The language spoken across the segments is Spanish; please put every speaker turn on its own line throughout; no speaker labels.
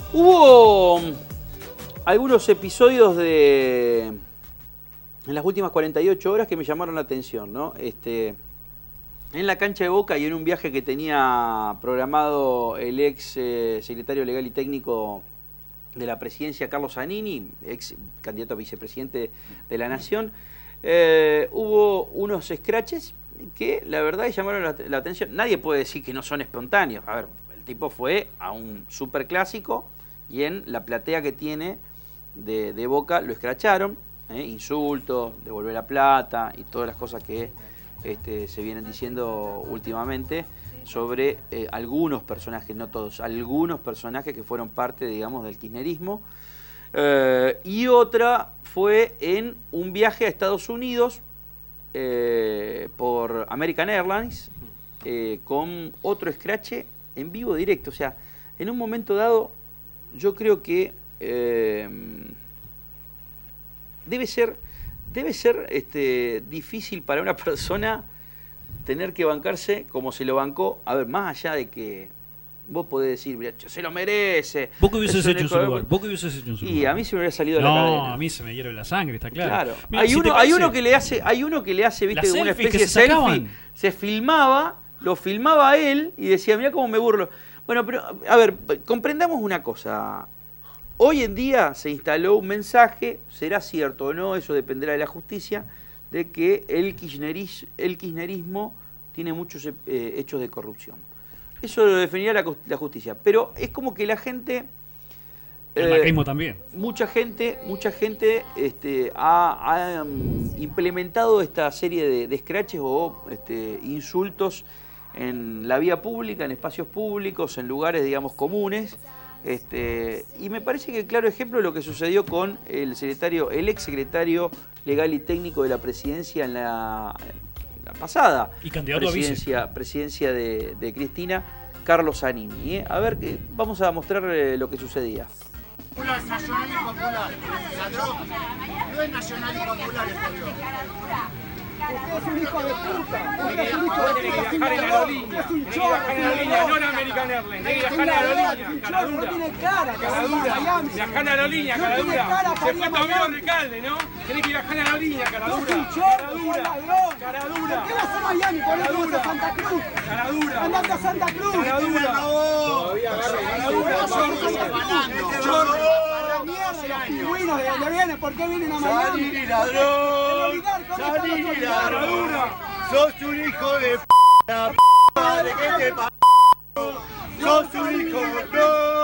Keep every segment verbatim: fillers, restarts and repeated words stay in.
Hubo algunos episodios de en las últimas cuarenta y ocho horas que me llamaron la atención, ¿no? Este, en la cancha de Boca y en un viaje que tenía programado el ex eh, secretario legal y técnico de la presidencia, Carlos Zanini, ex candidato a vicepresidente de la Nación, eh, hubo unos scratches que la verdad llamaron la, la atención. Nadie puede decir que no son espontáneos. A ver, el tipo fue a un superclásico y en la platea que tiene de, de Boca lo escracharon, ¿eh? Insultos, devolver la plata y todas las cosas que este, se vienen diciendo últimamente sobre eh, algunos personajes, no todos, algunos personajes que fueron parte, digamos, del kirchnerismo. Eh, y otra fue en un viaje a Estados Unidos eh, por American Airlines eh, con otro escrache en vivo directo. O sea, en un momento dado yo creo que eh, debe ser, debe ser este, difícil para una persona tener que bancarse como se lo bancó. A ver, más allá de que vos podés decir, mira, se lo merece.
¿Vos qué hubieses hecho en su lugar? ¿Vos qué hubieses hecho en su lugar?
Y a mí se me hubiera salido de
no,
la cadena.
No, a mí se me hierve la sangre, está claro.
Claro.
Mirá,
hay,
si
uno, hay uno que le hace, hay uno que le hace, viste, una especie de
se
selfie. Sacaban. Se filmaba, lo filmaba él y decía, mira cómo me burlo. Bueno, pero, a ver, comprendamos una cosa. Hoy en día se instaló un mensaje, será cierto o no, eso dependerá de la justicia, de que el, kirchneris, el kirchnerismo tiene muchos eh, hechos de corrupción. Eso lo definirá la, la justicia. Pero es como que la gente...
El eh, macrismo también.
Mucha gente, mucha gente este, ha, ha um, implementado esta serie de, de scratches o este, insultos en la vía pública, en espacios públicos, en lugares, digamos, comunes. Este, y me parece que el claro ejemplo es lo que sucedió con el secretario, el ex secretario legal y técnico de la presidencia en la, en la pasada
y candidato
presidencia,
a vice.
presidencia de, de Cristina, Carlos Zanini. ¿eh? A ver, vamos a mostrar eh, lo que sucedía.
Popular, nacional y popular. Ladrón. No es nacional y popular este Dios.
Usted es un hijo de puta.
Usted es un hijo de puta. Tiene que viajar en aerolínea. Tiene que viajar en aerolínea, no en American Airlines. Tiene que viajar en aerolínea, cara dura.
No tiene cara,
cara dura. Viajar en aerolínea, cara dura. Se fue Tomeo Recalde, ¿no? Tiene que viajar en aerolínea, cara dura. Cara dura. Cara dura.
¿Qué vas a Miami? Por eso vas a Santa Cruz.
Cara dura.
Andate a Santa Cruz.
Cara dura.
Todavía agarra.
Los pingüinos de dónde vienen, ¿por qué vienen a Miami?
Zanini, ladrón. Zanini, ladrón. Sos un hijo de p***, la p*** madre que te p***. Sos un hijo de p***.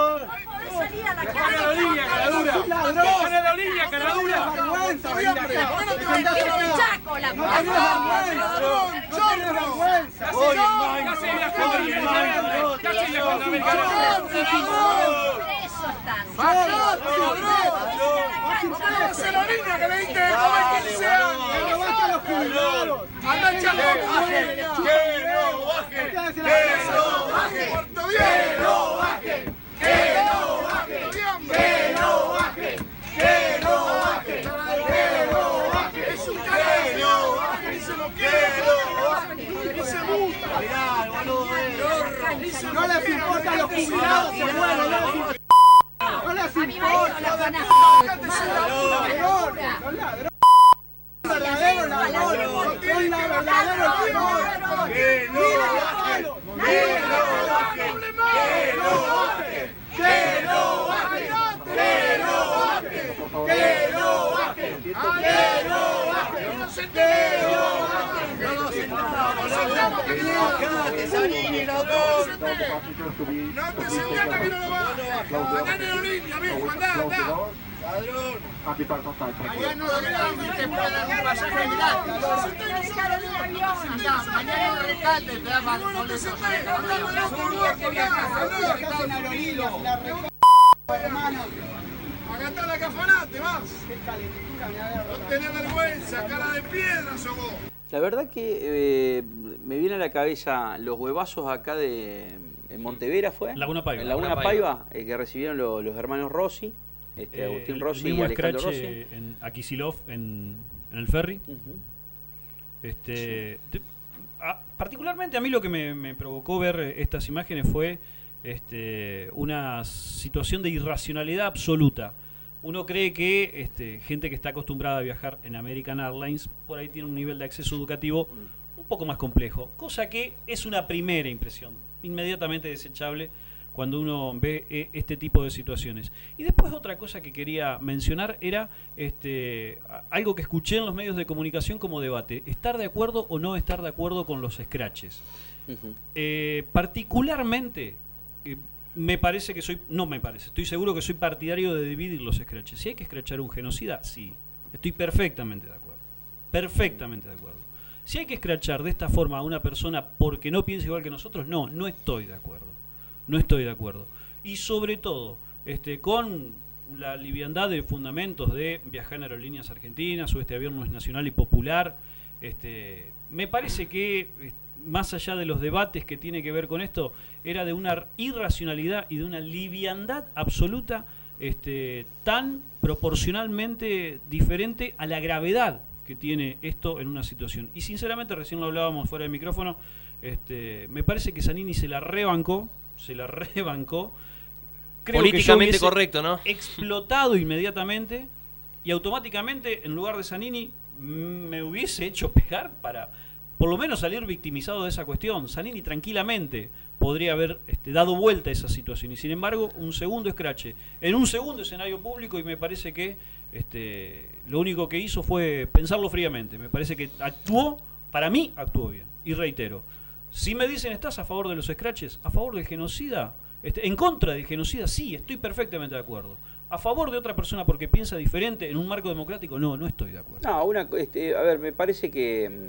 Viajar en aerolínea, cara dura. Viajar en aerolínea, cara dura.
Vergüenza,
¿Por qué no te vas a ir a Chaco, la puta?
No tenés vergüenza.
Hoy
¿Qué hace viajando a American Airlines? ¿Qué hace viajando a American Airlines?
¡Se la niña que le diste de comer quince años! ¡Que no bajen los jubilados! ¡Anda echando ¡Que no bajen! ¡Que no bajen! ¡Que no bajen! ¡Que no bajen! ¡Que no bajen! ¡Que no bajen! ¡Que no bajen! ¡Es un ¡Que no bajen! ¡Que no bajen! ¡Y se gusta! ¡Mirá, boludo!
No les importa a los jubilados, se mueren, no les importa. No les importa, ladrones, son ladrones. Verdadero ladrón, son la verdadero ladrón.
¡Que no bajen! ¡Que no bajen! ¡Que no bajen! ¡Que no bajen! ¡Que no bajen! ¡Que no bajen! ¡Que no bajen! ¡Que no bajen! ¡No nos sentamos! ¡Cállate, Zanini, ladrón! ¡No te sientas que no lo bajes! ¡Andá en aerolínea, viejo! ¡Andá, andá! ¡Ladrón! Allá no te puede dar un pasaje gratis. Andá, mañana en Recalde te da más boletos. Que viajas en aerolínea. Acá está la cafanate, vas. No tenés vergüenza, cara de piedra sos vos.
La verdad que eh, me viene a la cabeza los huevazos acá de en Montevera, ¿fue?
Laguna Paiva.
En Laguna Paiva, eh, que recibieron lo, los hermanos Rossi, este,
eh,
Agustín Rossi
el
y Alejandro
Rossi.
Rossi.
En Akisilov, en, en el ferry.
Uh-huh.
este, sí. te, a, particularmente a mí lo que me, me provocó ver estas imágenes fue este, una situación de irracionalidad absoluta. Uno cree que este, gente que está acostumbrada a viajar en American Airlines por ahí tiene un nivel de acceso educativo un poco más complejo, cosa que es una primera impresión, inmediatamente desechable cuando uno ve eh, este tipo de situaciones. Y después otra cosa que quería mencionar era este, algo que escuché en los medios de comunicación como debate, estar de acuerdo o no estar de acuerdo con los scratches. Uh-huh. eh, particularmente, eh, me parece que soy, no me parece, estoy seguro que soy partidario de dividir los scratches. Si hay que scratchar un genocida, sí, estoy perfectamente de acuerdo, perfectamente de acuerdo. Si hay que scratchar de esta forma a una persona porque no piensa igual que nosotros, no, no estoy de acuerdo. No estoy de acuerdo. Y sobre todo, este, con la liviandad de fundamentos de viajar en aerolíneas argentinas o este avión no es nacional y popular, este, me parece que, más allá de los debates que tiene que ver con esto, era de una irracionalidad y de una liviandad absoluta, este, tan proporcionalmente diferente a la gravedad que tiene esto en una situación. Y sinceramente, recién lo hablábamos fuera del micrófono, este, me parece que Zanini se la rebancó, se la rebancó. Creo
políticamente
que yo
correcto, ¿no?
Explotado inmediatamente y automáticamente, en lugar de Zanini, me hubiese hecho pegar para por lo menos salir victimizado de esa cuestión. Zanini tranquilamente podría haber este, dado vuelta a esa situación y sin embargo un segundo escrache en un segundo escenario público, y me parece que este, lo único que hizo fue pensarlo fríamente. Me parece que actuó, para mí actuó bien, y reitero, si me dicen ¿estás a favor de los scratches? ¿A favor del genocida? Este, ¿En contra del genocida? Sí, estoy perfectamente de acuerdo. ¿A favor de otra persona porque piensa diferente en un marco democrático? No, no estoy de acuerdo.
No, una, este, a ver, me parece que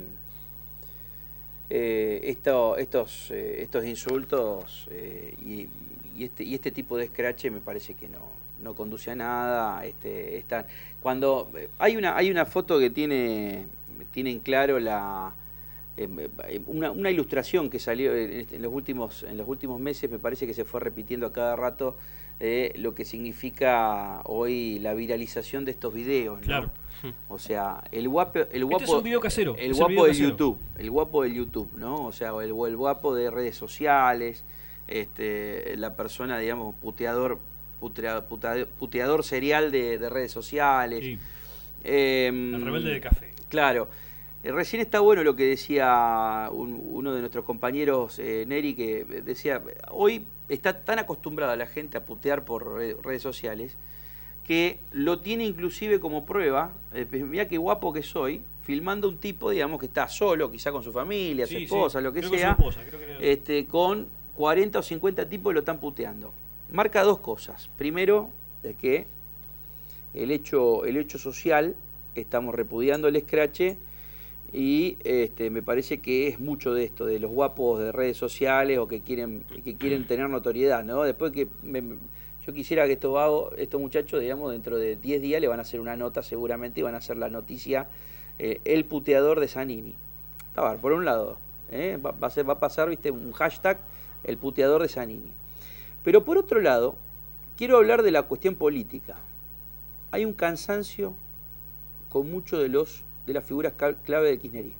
eh, esto, estos, eh, estos insultos eh, y, y, este, y este tipo de scratches me parece que no, no conduce a nada. Este, están, cuando hay una, hay una foto que tiene, tiene en claro la... Una, una ilustración que salió en los últimos en los últimos meses, me parece que se fue repitiendo a cada rato eh, lo que significa hoy la viralización de estos videos, ¿no?
Claro.
O sea, el guapo, el guapo,
este es un video casero,
el
es
guapo
el video
de
casero.
YouTube, el guapo de YouTube, ¿no? O sea, el, el guapo de redes sociales, este, la persona, digamos, puteador, puteador, puteador, puteador serial de, de redes sociales.
Sí.
Eh,
el rebelde de café.
Claro. Recién está bueno lo que decía un, uno de nuestros compañeros, eh, Neri, que decía, hoy está tan acostumbrada la gente a putear por redes sociales que lo tiene inclusive como prueba, eh, mirá qué guapo que soy, filmando un tipo, digamos, que está solo, quizá con su familia, sí, su esposa, sí, lo que
creo
sea,
que esposa, creo que era...
este, con cuarenta o cincuenta tipos lo están puteando. Marca dos cosas. Primero, de que el hecho, el hecho social, estamos repudiando el escrache. Y este, me parece que es mucho de esto, de los guapos de redes sociales o que quieren que quieren tener notoriedad, ¿no? Después que me, yo quisiera que estos vagos, estos muchachos, digamos, dentro de diez días le van a hacer una nota seguramente y van a hacer la noticia, eh, el puteador de Zanini. Está bien, por un lado, ¿eh? va, va, a ser, va a pasar, viste, un hashtag, el puteador de Zanini. Pero por otro lado, quiero hablar de la cuestión política. Hay un cansancio con muchos de los de las figuras clave del kirchnerismo.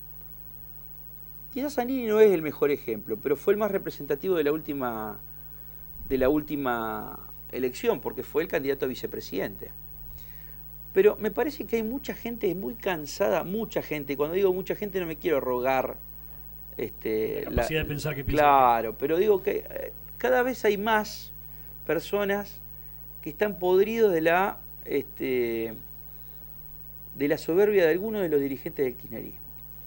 Quizás Zanini no es el mejor ejemplo, pero fue el más representativo de la última de la última elección, porque fue el candidato a vicepresidente. Pero me parece que hay mucha gente muy cansada, mucha gente, y cuando digo mucha gente no me quiero rogar este,
la capacidad
la,
de pensar que piensa.
Claro, que... pero digo que eh, cada vez hay más personas que están podridos de la este, de la soberbia de algunos de los dirigentes del kirchnerismo.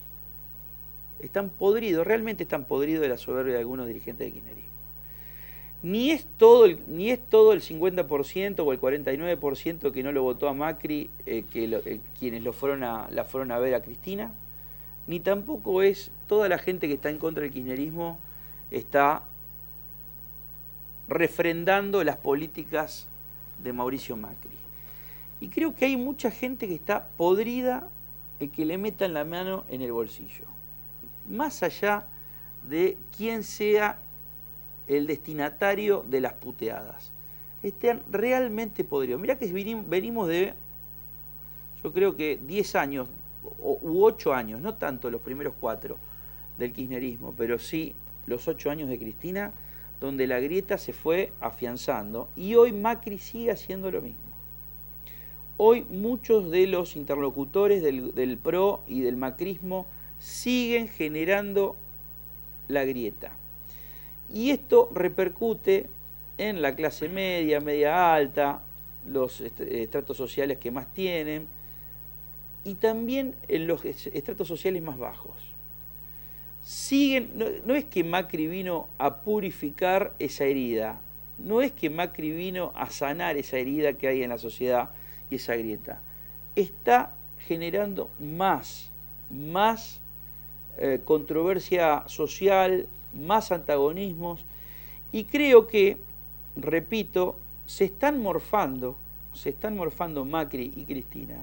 Están podridos, realmente están podridos de la soberbia de algunos dirigentes del kirchnerismo. Ni es todo el, ni es todo el cincuenta por ciento o el cuarenta y nueve por ciento que no lo votó a Macri, eh, que lo, eh, quienes lo fueron a, la fueron a ver a Cristina, ni tampoco es toda la gente que está en contra del kirchnerismo está refrendando las políticas de Mauricio Macri. Y creo que hay mucha gente que está podrida y que le metan la mano en el bolsillo. Más allá de quién sea el destinatario de las puteadas. Están realmente podridos. Mirá que venimos de, yo creo que diez años u ocho años, no tanto los primeros cuatro del kirchnerismo, pero sí los ocho años de Cristina, donde la grieta se fue afianzando y hoy Macri sigue haciendo lo mismo. Hoy muchos de los interlocutores del, del P R O y del macrismo siguen generando la grieta. Y esto repercute en la clase media, media alta, los estratos sociales que más tienen, y también en los estratos sociales más bajos. Siguen, no, no es que Macri vino a purificar esa herida, no es que Macri vino a sanar esa herida que hay en la sociedad y esa grieta. Está generando más, más eh, controversia social, más antagonismos, y creo que, repito, se están morfando, se están morfando Macri y Cristina,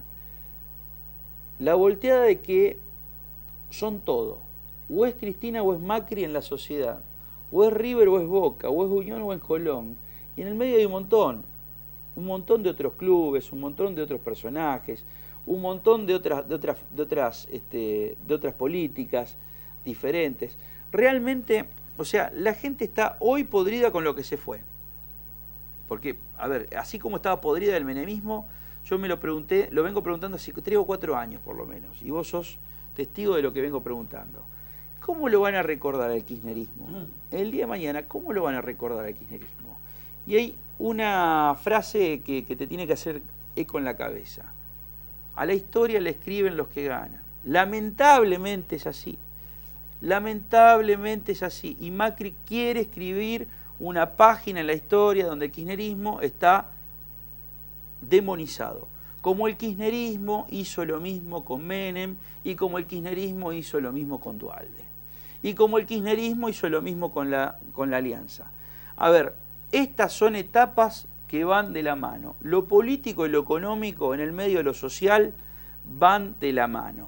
la volteada de que son todo. O es Cristina o es Macri en la sociedad, o es River o es Boca, o es Unión o es Colón, y en el medio hay un montón, un montón de otros clubes, un montón de otros personajes, un montón de otras, de otras, de otras, este, de otras políticas diferentes. Realmente, o sea, la gente está hoy podrida con lo que se fue. Porque, a ver, así como estaba podrida el menemismo, yo me lo pregunté, lo vengo preguntando hace tres o cuatro años por lo menos, y vos sos testigo de lo que vengo preguntando. ¿Cómo lo van a recordar al kirchnerismo? El día de mañana, ¿cómo lo van a recordar al kirchnerismo? Y hay una frase que, que te tiene que hacer eco en la cabeza. A la historia le escriben los que ganan. Lamentablemente es así. Lamentablemente es así. Y Macri quiere escribir una página en la historia donde el kirchnerismo está demonizado. Como el kirchnerismo hizo lo mismo con Menem y como el kirchnerismo hizo lo mismo con Duhalde. Y como el kirchnerismo hizo lo mismo con la, con la Alianza. A ver, estas son etapas que van de la mano. Lo político y lo económico en el medio de lo social van de la mano.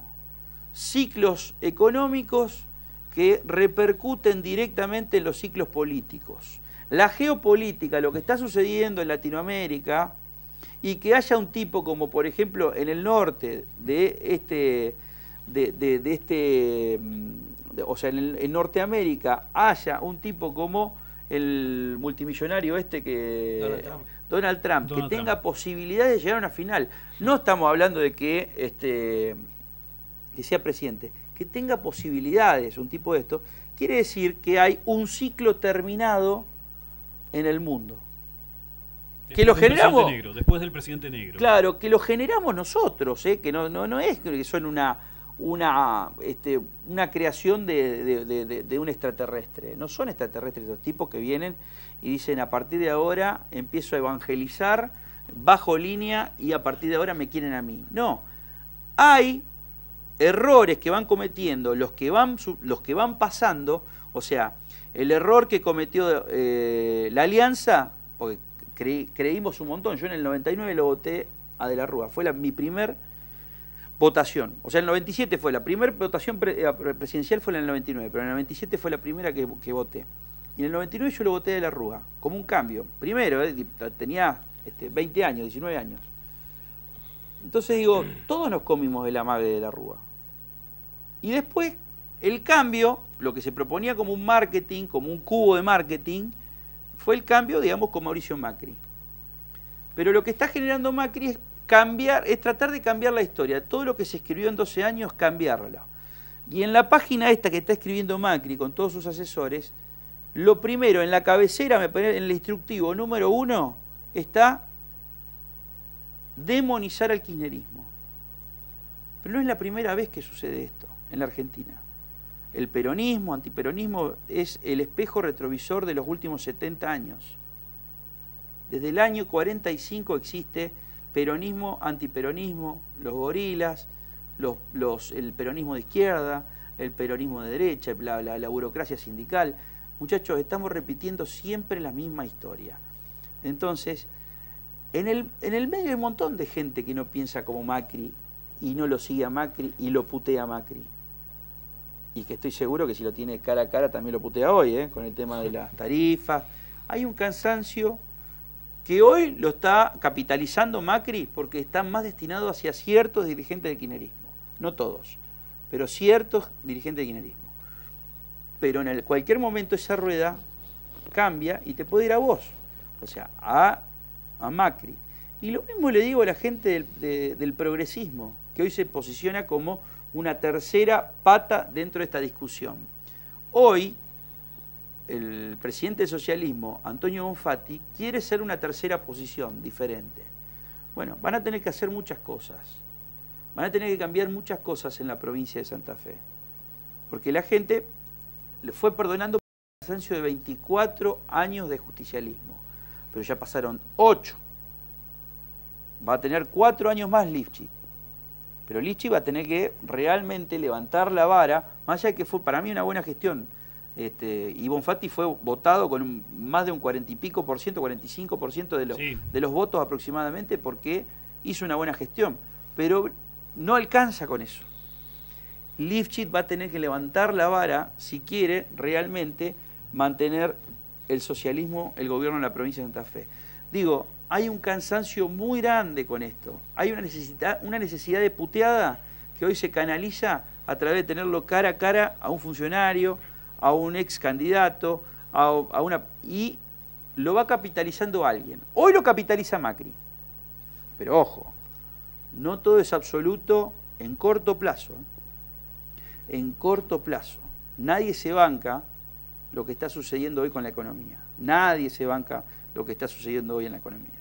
Ciclos económicos que repercuten directamente en los ciclos políticos. La geopolítica, lo que está sucediendo en Latinoamérica, y que haya un tipo como, por ejemplo, en el norte de este, de, de, de este, de, o sea, en, el, en Norteamérica haya un tipo como el multimillonario este que
Donald Trump,
Donald Trump
Donald
que tenga
Trump.
posibilidades de llegar a una final. No estamos hablando de que este que sea presidente, que tenga posibilidades, un tipo de esto, quiere decir que hay un ciclo terminado en el mundo.
Después
Que lo
del presidente
generamos,
negro, después del presidente negro.
claro, que lo generamos nosotros, ¿eh? Que no, no, no es que son una, una, este, una creación de, de, de, de, de un extraterrestre. No son extraterrestres estos tipos que vienen y dicen a partir de ahora empiezo a evangelizar, bajo línea y a partir de ahora me quieren a mí. No, hay errores que van cometiendo los que van, los que van pasando, o sea, el error que cometió eh, la Alianza, porque Creí, creímos un montón. Yo en el noventa y nueve lo voté a De la Rúa. Fue la, mi primer votación. O sea, en el noventa y siete fue la primera votación pre, presidencial, fue en el noventa y nueve, pero en el noventa y siete fue la primera que, que voté. Y en el noventa y nueve yo lo voté a De la Rúa, como un cambio. Primero, eh, tenía este, veinte años, diecinueve años. Entonces digo, todos nos comimos de la mague de De la Rúa. Y después, el cambio, lo que se proponía como un marketing, como un cubo de marketing, fue el cambio, digamos, con Mauricio Macri. Pero lo que está generando Macri es cambiar, es tratar de cambiar la historia. Todo lo que se escribió en doce años, cambiarla. Y en la página esta que está escribiendo Macri con todos sus asesores, lo primero, en la cabecera, me parece, en el instructivo número uno, está demonizar al kirchnerismo. Pero no es la primera vez que sucede esto en la Argentina. El peronismo, antiperonismo, es el espejo retrovisor de los últimos setenta años. Desde el año cuarenta y cinco existe peronismo, antiperonismo, los gorilas, los, los, el peronismo de izquierda, el peronismo de derecha, la, la, la burocracia sindical. Muchachos, estamos repitiendo siempre la misma historia. Entonces, en el, en el medio hay un montón de gente que no piensa como Macri y no lo sigue a Macri y lo putea a Macri. Y que estoy seguro que si lo tiene cara a cara también lo putea hoy, ¿eh? Con el tema de las tarifas. Hay un cansancio que hoy lo está capitalizando Macri porque está más destinado hacia ciertos dirigentes del kirchnerismo. No todos, pero ciertos dirigentes del kirchnerismo. Pero en el, cualquier momento esa rueda cambia y te puede ir a vos, o sea, a, a Macri. Y lo mismo le digo a la gente del, de, del progresismo, que hoy se posiciona como una tercera pata dentro de esta discusión. Hoy, el presidente del socialismo, Antonio Bonfatti, quiere ser una tercera posición diferente. Bueno, van a tener que hacer muchas cosas. Van a tener que cambiar muchas cosas en la provincia de Santa Fe. Porque la gente le fue perdonando el cansancio de veinticuatro años de justicialismo. Pero ya pasaron ocho. Va a tener cuatro años más Lifchit. Pero Lifchit va a tener que realmente levantar la vara, más allá de que fue para mí una buena gestión. Este, y Bonfatti fue votado con un, más de un cuarenta y pico por ciento, cuarenta y cinco por ciento de, lo, sí. de los votos aproximadamente, porque hizo una buena gestión. Pero no alcanza con eso. Lifchit va a tener que levantar la vara si quiere realmente mantener el socialismo, el gobierno en la provincia de Santa Fe. Digo, hay un cansancio muy grande con esto. Hay una necesidad, una necesidad de puteada que hoy se canaliza a través de tenerlo cara a cara a un funcionario, a un ex candidato, a, a una, y lo va capitalizando alguien. Hoy lo capitaliza Macri. Pero ojo, no todo es absoluto en corto plazo. ¿eh? En corto plazo. Nadie se banca lo que está sucediendo hoy con la economía. Nadie se banca lo que está sucediendo hoy en la economía.